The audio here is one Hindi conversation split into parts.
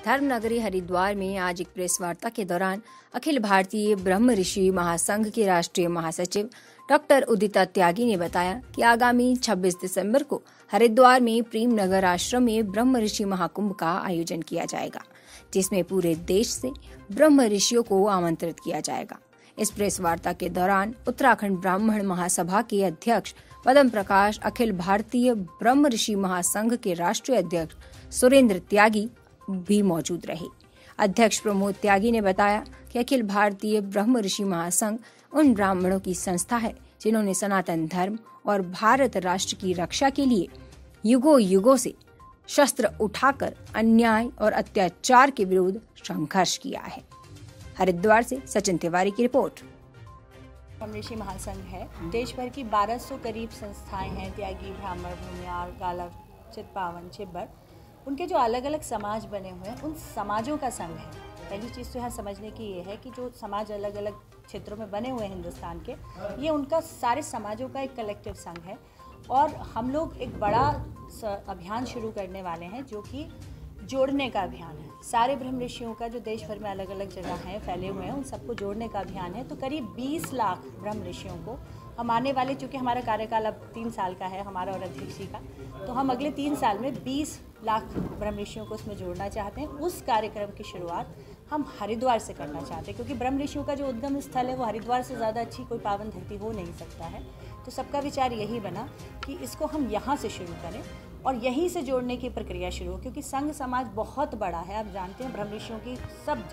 धर्मनगरी हरिद्वार में आज एक प्रेस वार्ता के दौरान अखिल भारतीय ब्रह्म ऋषि महासंघ के राष्ट्रीय महासचिव डॉक्टर उदिता त्यागी ने बताया कि आगामी 26 दिसंबर को हरिद्वार में प्रेमनगर आश्रम में ब्रह्म ऋषि महाकुंभ का आयोजन किया जाएगा, जिसमें पूरे देश से ब्रह्म ऋषियों को आमंत्रित किया जाएगा। इस प्रेस वार्ता के दौरान उत्तराखंड ब्राह्मण महासभा के अध्यक्ष पद्म प्रकाश, अखिल भारतीय ब्रह्म ऋषि महासंघ के राष्ट्रीय अध्यक्ष सुरेंद्र त्यागी भी मौजूद रहे। अध्यक्ष प्रमोद त्यागी ने बताया कि अखिल भारतीय ब्रह्म ऋषि महासंघ उन ब्राह्मणों की संस्था है जिन्होंने सनातन धर्म और भारत राष्ट्र की रक्षा के लिए युगों युगों से शस्त्र उठाकर अन्याय और अत्याचार के विरुद्ध संघर्ष किया है। हरिद्वार से सचिन तिवारी की रिपोर्ट। ब्रह्म ऋषि महासंघ है। देश भर की 1200 करीब संस्थाएं हैं। त्यागी, ब्राह्मण, भूमियार, गालव, चितपावन, छिब्बर, उनके जो अलग अलग समाज बने हुए हैं, उन समाजों का संघ है। पहली चीज़ तो यहाँ समझने की ये है कि जो समाज अलग अलग क्षेत्रों में बने हुए हैं हिंदुस्तान के, ये उनका सारे समाजों का एक कलेक्टिव संघ है। और हम लोग एक बड़ा अभियान शुरू करने वाले हैं जो कि जोड़ने का अभियान है। सारे ब्रह्म ऋषियों का जो देश भर में अलग अलग जगह हैं, फैले हुए हैं, उन सबको जोड़ने का अभियान है। तो करीब 20 लाख ब्रह्म ऋषियों को हम आने वाले, चूँकि हमारा कार्यकाल अब 3 साल का है, हमारा और अध्यक्ष जी का, तो हम अगले 3 साल में 20 लाख ब्रह्म ऋषियों को उसमें जोड़ना चाहते हैं। उस कार्यक्रम की शुरुआत हम हरिद्वार से करना चाहते हैं, क्योंकि ब्रह्म ऋषियों का जो उद्गम स्थल है वो हरिद्वार से ज़्यादा अच्छी कोई पावन धरती हो नहीं सकता है। तो सबका विचार यही बना कि इसको हम यहाँ से शुरू करें और यहीं से जोड़ने की प्रक्रिया शुरू हो, क्योंकि संघ समाज बहुत बड़ा है। आप जानते हैं ब्रह्म ऋषियों की सब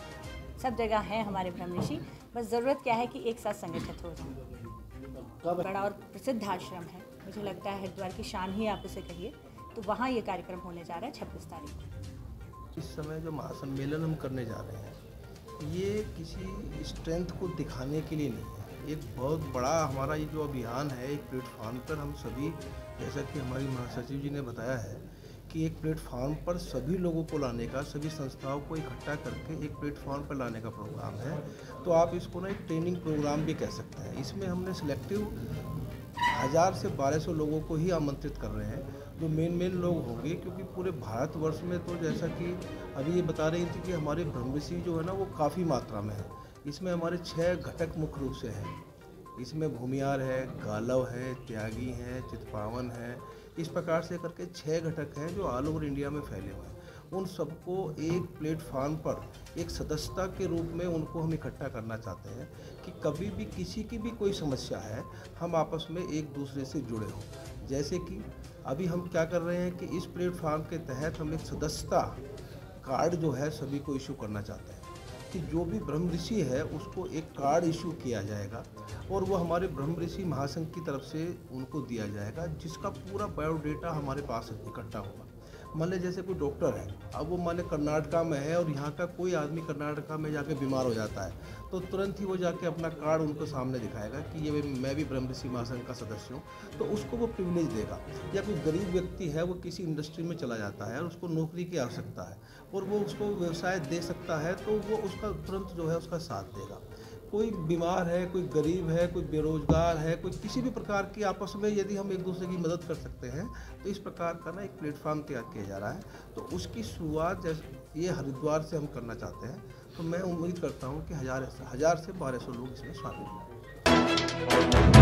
जगह हैं हमारे ब्रह्म ऋषि। बस ज़रूरत क्या है कि एक साथ संगठित हो जाए। बड़ा और प्रसिद्ध आश्रम है, मुझे लगता है हरिद्वार की शान ही आप उसे कहिए। तो वहाँ ये कार्यक्रम होने जा रहा है 26 तारीख को। इस समय जो महासम्मेलन हम करने जा रहे हैं, ये किसी स्ट्रेंथ को दिखाने के लिए नहीं है। एक बहुत बड़ा हमारा ये जो अभियान है, एक प्लेटफॉर्म पर हम सभी, जैसा कि हमारी महासचिव जी ने बताया है कि एक प्लेटफॉर्म पर सभी लोगों को लाने का, सभी संस्थाओं को इकट्ठा करके एक प्लेटफॉर्म पर लाने का प्रोग्राम है। तो आप इसको ना एक ट्रेनिंग प्रोग्राम भी कह सकते हैं। इसमें हमने सिलेक्टिव 1000 से 1200 लोगों को ही आमंत्रित कर रहे हैं, जो मेन लोग होंगे, क्योंकि पूरे भारतवर्ष में तो जैसा कि अभी ये बता रही थी कि हमारे ब्रह्म ऋषि जो है ना वो काफ़ी मात्रा में है। इसमें हमारे 6 घटक मुख्य रूप से हैं। इसमें भूमियार है, गालव है, त्यागी है, चितपावन है, इस प्रकार से करके 6 घटक हैं जो ऑल ओवर इंडिया में फैले हुए हैं। उन सबको एक प्लेटफॉर्म पर एक सदस्यता के रूप में उनको हम इकट्ठा करना चाहते हैं कि कभी भी किसी की भी कोई समस्या है, हम आपस में एक दूसरे से जुड़े हों। जैसे कि अभी हम क्या कर रहे हैं कि इस प्लेटफॉर्म के तहत हम एक सदस्यता कार्ड जो है सभी को इशू करना चाहते हैं कि जो भी ब्रह्म ऋषि है उसको एक कार्ड इशू किया जाएगा और वो हमारे ब्रह्म ऋषि महासंघ की तरफ से उनको दिया जाएगा, जिसका पूरा बायोडेटा हमारे पास इकट्ठा होगा। मान लें जैसे कोई डॉक्टर है, अब वो मान लें कर्नाटका में है और यहाँ का कोई आदमी कर्नाटका में जाके बीमार हो जाता है, तो तुरंत ही वो जाके अपना कार्ड उनको सामने दिखाएगा कि ये मैं भी ब्रह्म ऋषि महासंघ का सदस्य हूँ, तो उसको वो प्रिविलेज देगा। या कोई गरीब व्यक्ति है, वो किसी इंडस्ट्री में चला जाता है और उसको नौकरी की आवश्यकता है और वो उसको व्यवसाय दे सकता है, तो वो उसका तुरंत जो है उसका साथ देगा। कोई बीमार है, कोई गरीब है, कोई बेरोजगार है, कोई किसी भी प्रकार की, आपस में यदि हम एक दूसरे की मदद कर सकते हैं, तो इस प्रकार का ना एक प्लेटफॉर्म तैयार किया जा रहा है। तो उसकी शुरुआत जैसे ये हरिद्वार से हम करना चाहते हैं। तो मैं उम्मीद करता हूँ कि 1000 से 1200 लोग इसमें शामिल हों।